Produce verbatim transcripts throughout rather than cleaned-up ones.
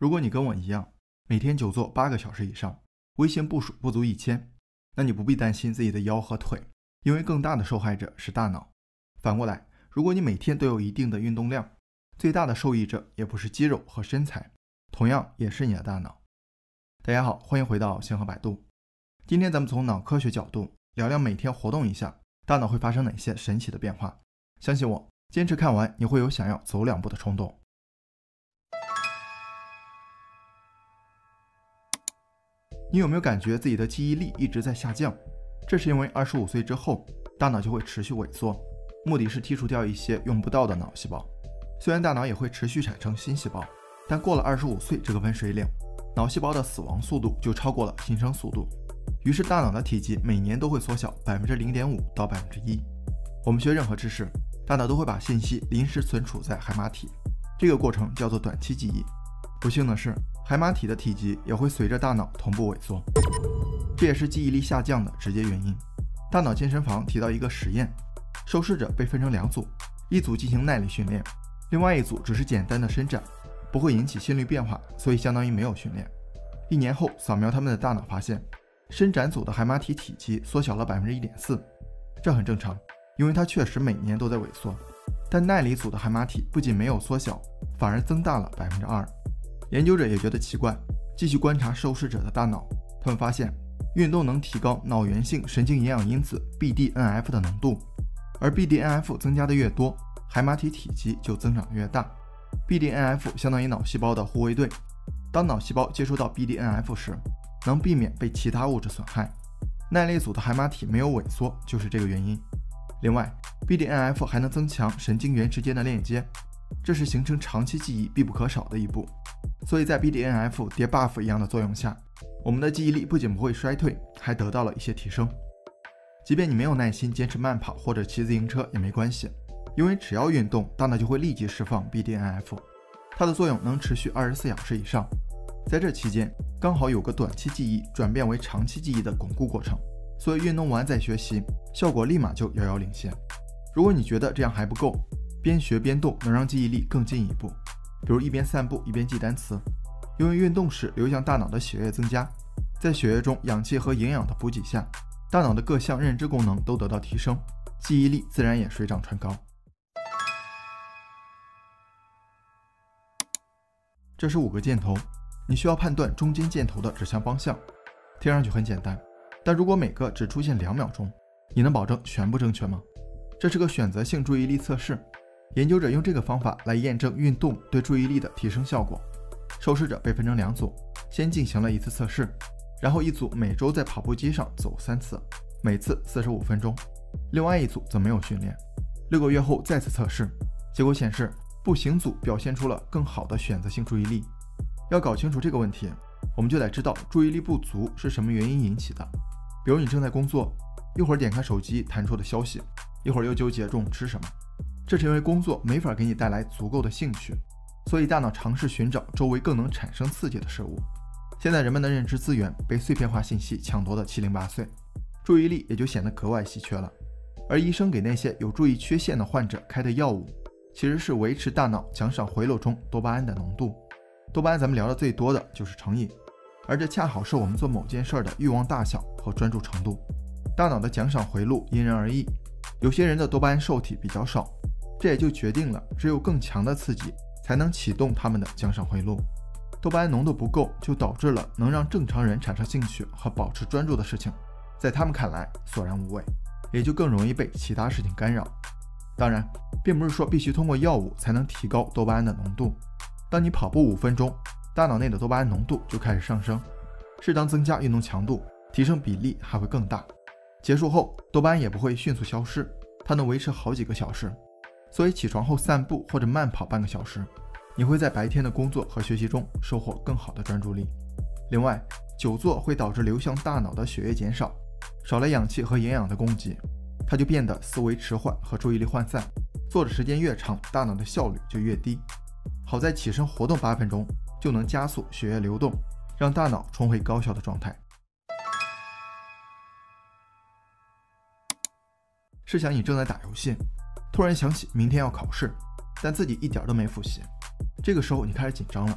如果你跟我一样，每天久坐八个小时以上，微信步数不足一千，那你不必担心自己的腰和腿，因为更大的受害者是大脑。反过来，如果你每天都有一定的运动量，最大的受益者也不是肌肉和身材，同样也是你的大脑。大家好，欢迎回到星河百度。今天咱们从脑科学角度聊聊每天活动一下，大脑会发生哪些神奇的变化。相信我，坚持看完你会有想要走两步的冲动。你有没有感觉自己的记忆力一直在下降？这是因为二十五岁之后，大脑就会持续萎缩，目的是剔除掉一些用不到的脑细胞。虽然大脑也会持续产生新细胞，但过了二十五岁这个分水岭，脑细胞的死亡速度就超过了新生速度，于是大脑的体积每年都会缩小 百分之零点五 到 百分之一。 我们学任何知识，大脑都会把信息临时存储在海马体，这个过程叫做短期记忆。不幸的是，海马体的体积也会随着大脑同步萎缩，这也是记忆力下降的直接原因。大脑健身房提到一个实验，受试者被分成两组，一组进行耐力训练，另外一组只是简单的伸展，不会引起心率变化，所以相当于没有训练。一年后扫描他们的大脑，发现伸展组的海马体体积缩小了 百分之一点四， 这很正常，因为它确实每年都在萎缩。但耐力组的海马体不仅没有缩小，反而增大了 百分之二。研究者也觉得奇怪，继续观察受试者的大脑，他们发现运动能提高脑源性神经营养因子 B D N F 的浓度，而 B D N F 增加的越多，海马体体积就增长越大。 B D N F 相当于脑细胞的护卫队，当脑细胞接触到 B D N F 时，能避免被其他物质损害。耐力组的海马体没有萎缩就是这个原因。另外 B D N F 还能增强神经元之间的链接，这是形成长期记忆必不可少的一步。所以在 B D N F 叠 buff 一样的作用下，我们的记忆力不仅不会衰退，还得到了一些提升。即便你没有耐心坚持慢跑或者骑自行车也没关系，因为只要运动，大脑就会立即释放 B D N F， 它的作用能持续二十四小时以上。在这期间刚好有个短期记忆转变为长期记忆的巩固过程，所以运动完再学习，效果立马就遥遥领先。如果你觉得这样还不够，边学边动能让记忆力更进一步，比如一边散步一边记单词，因为运动时流向大脑的血液增加，在血液中氧气和营养的补给下，大脑的各项认知功能都得到提升，记忆力自然也水涨船高。这是五个箭头，你需要判断中间箭头的指向方向。听上去很简单，但如果每个只出现两秒钟，你能保证全部正确吗？这是个选择性注意力测试，研究者用这个方法来验证运动对注意力的提升效果。受试者被分成两组，先进行了一次测试，然后一组每周在跑步机上走三次，每次四十五分钟，另外一组则没有训练。六个月后再次测试，结果显示步行组表现出了更好的选择性注意力。要搞清楚这个问题，我们就得知道注意力不足是什么原因引起的。比如你正在工作，一会儿点开手机弹出的消息，一会儿又纠结中午吃什么，这是因为工作没法给你带来足够的兴趣，所以大脑尝试寻找周围更能产生刺激的事物。现在人们的认知资源被碎片化信息抢夺的七零八碎，注意力也就显得格外稀缺了。而医生给那些有注意缺陷的患者开的药物，其实是维持大脑奖赏回路中多巴胺的浓度。多巴胺咱们聊的最多的就是成瘾，而这恰好是我们做某件事的欲望大小和专注程度。大脑的奖赏回路因人而异，有些人的多巴胺受体比较少，这也就决定了只有更强的刺激才能启动他们的奖赏回路。多巴胺浓度不够，就导致了能让正常人产生兴趣和保持专注的事情，在他们看来索然无味，也就更容易被其他事情干扰。当然，并不是说必须通过药物才能提高多巴胺的浓度。当你跑步五分钟，大脑内的多巴胺浓度就开始上升，适当增加运动强度，提升比例还会更大。结束后，多巴胺也不会迅速消失，它能维持好几个小时。所以起床后散步或者慢跑半个小时，你会在白天的工作和学习中收获更好的专注力。另外，久坐会导致流向大脑的血液减少，少了氧气和营养的供给，它就变得思维迟缓和注意力涣散，坐的时间越长，大脑的效率就越低。好在起身活动八分钟就能加速血液流动，让大脑重回高效的状态。试想你正在打游戏，突然想起明天要考试，但自己一点都没复习，这个时候你开始紧张了，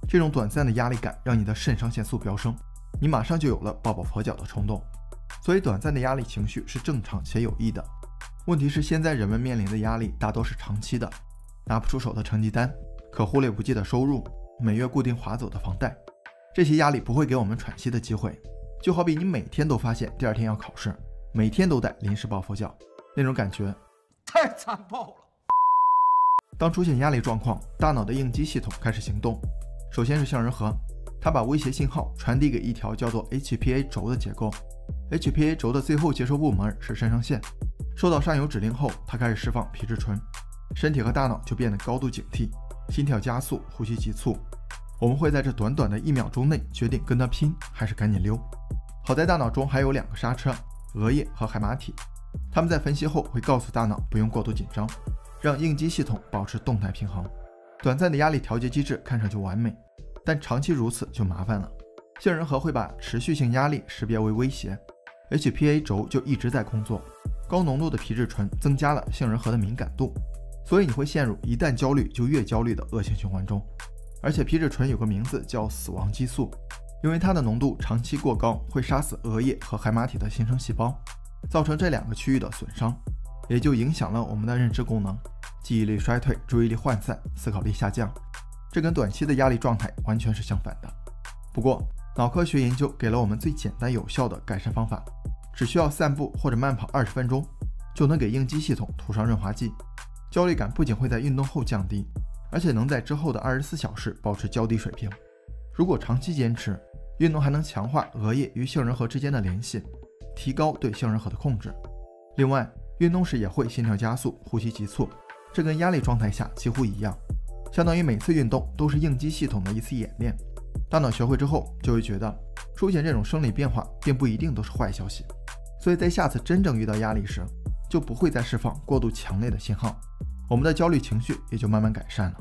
这种短暂的压力感让你的肾上腺素飙升，你马上就有了抱抱佛脚的冲动。所以短暂的压力情绪是正常且有益的。问题是现在人们面临的压力大多是长期的，拿不出手的成绩单，可忽略不计的收入，每月固定划走的房贷，这些压力不会给我们喘息的机会。就好比你每天都发现第二天要考试，每天都得临时抱佛脚，那种感觉太残暴了。 当出现压力状况，大脑的应激系统开始行动。首先是杏仁核，它把威胁信号传递给一条叫做 H P A 轴的结构。H P A 轴的最后接收部门是肾上腺，收到上游指令后，它开始释放皮质醇，身体和大脑就变得高度警惕，心跳加速，呼吸急促。我们会在这短短的一秒钟内决定跟它拼还是赶紧溜。好在大脑中还有两个刹车，额叶和海马体，它们在分析后会告诉大脑不用过度紧张，让应激系统保持动态平衡。短暂的压力调节机制看上去完美，但长期如此就麻烦了。杏仁核会把持续性压力识别为威胁， H P A 轴就一直在工作，高浓度的皮质醇增加了杏仁核的敏感度，所以你会陷入一旦焦虑就越焦虑的恶性循环中。而且皮质醇有个名字叫死亡激素，因为它的浓度长期过高，会杀死额叶和海马体的新生细胞，造成这两个区域的损伤，也就影响了我们的认知功能，记忆力衰退，注意力涣散，思考力下降。这跟短期的压力状态完全是相反的。不过脑科学研究给了我们最简单有效的改善方法，只需要散步或者慢跑二十分钟，就能给应激系统涂上润滑剂。焦虑感不仅会在运动后降低，而且能在之后的二十四小时保持较低水平。如果长期坚持，运动还能强化额叶与杏仁核之间的联系，提高对杏仁核的控制。另外，运动时也会心跳加速，呼吸急促，这跟压力状态下几乎一样，相当于每次运动都是应激系统的一次演练。大脑学会之后，就会觉得出现这种生理变化并不一定都是坏消息，所以在下次真正遇到压力时，就不会再释放过度强烈的信号，我们的焦虑情绪也就慢慢改善了。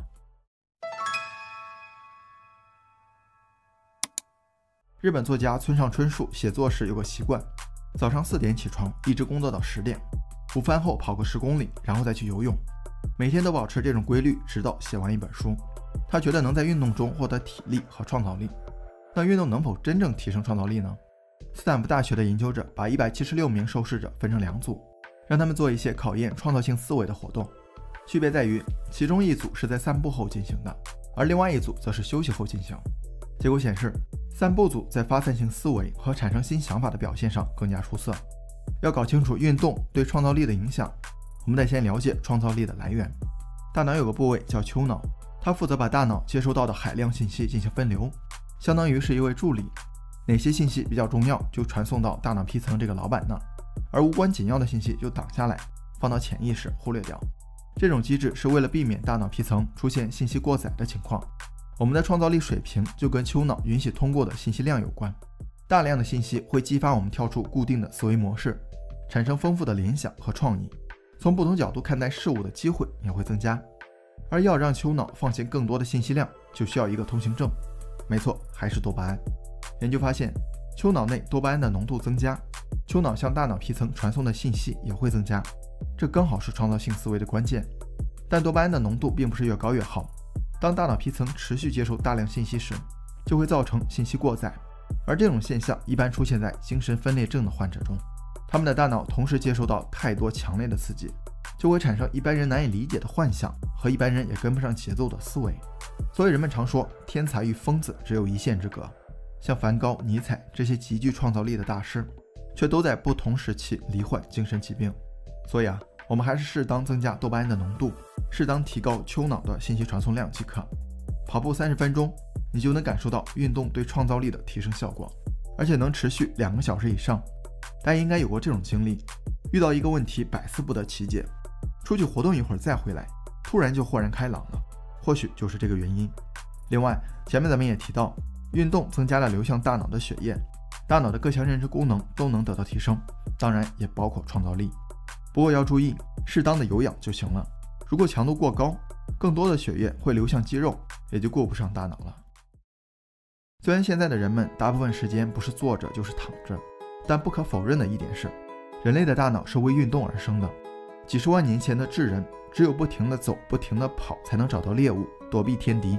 日本作家村上春树写作时有个习惯，早上四点起床，一直工作到十点，午饭后跑个十公里，然后再去游泳，每天都保持这种规律，直到写完一本书。他觉得能在运动中获得体力和创造力。那运动能否真正提升创造力呢？斯坦福大学的研究者把一百七十六名受试者分成两组，让他们做一些考验创造性思维的活动。区别在于，其中一组是在散步后进行的，而另外一组则是休息后进行。结果显示，散步组在发散性思维和产生新想法的表现上更加出色。要搞清楚运动对创造力的影响，我们得先了解创造力的来源。大脑有个部位叫丘脑，它负责把大脑接收到的海量信息进行分流，相当于是一位助理。哪些信息比较重要，就传送到大脑皮层这个老板那儿，而无关紧要的信息就挡下来，放到潜意识忽略掉。这种机制是为了避免大脑皮层出现信息过载的情况。我们的创造力水平就跟丘脑允许通过的信息量有关，大量的信息会激发我们跳出固定的思维模式，产生丰富的联想和创意，从不同角度看待事物的机会也会增加。而要让丘脑放进更多的信息量，就需要一个通行证，没错，还是多巴胺。研究发现，丘脑内多巴胺的浓度增加，丘脑向大脑皮层传送的信息也会增加，这刚好是创造性思维的关键。但多巴胺的浓度并不是越高越好，当大脑皮层持续接受大量信息时，就会造成信息过载，而这种现象一般出现在精神分裂症的患者中。他们的大脑同时接受到太多强烈的刺激，就会产生一般人难以理解的幻想和一般人也跟不上节奏的思维。所以人们常说，天才与疯子只有一线之隔。像梵高、尼采这些极具创造力的大师，却都在不同时期罹患精神疾病。所以啊，我们还是适当增加多巴胺的浓度，适当提高丘脑的信息传送量即可。跑步三十分钟，你就能感受到运动对创造力的提升效果，而且能持续两个小时以上。大家应该有过这种经历，遇到一个问题百思不得其解，出去活动一会儿再回来，突然就豁然开朗了，或许就是这个原因。另外，前面咱们也提到，运动增加了流向大脑的血液，大脑的各项认知功能都能得到提升，当然也包括创造力。不过要注意，适当的有氧就行了。如果强度过高，更多的血液会流向肌肉，也就顾不上大脑了。虽然现在的人们大部分时间不是坐着就是躺着，但不可否认的一点是，人类的大脑是为运动而生的。几十万年前的智人，只有不停地走、不停地跑，才能找到猎物，躲避天敌，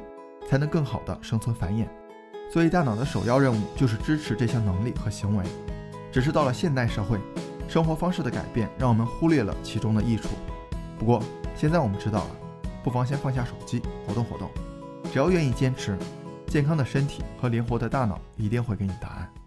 才能更好的生存繁衍。所以大脑的首要任务就是支持这项能力和行为。只是到了现代社会，生活方式的改变让我们忽略了其中的益处。不过现在我们知道了，不妨先放下手机，活动活动。只要愿意坚持，健康的身体和灵活的大脑一定会给你答案。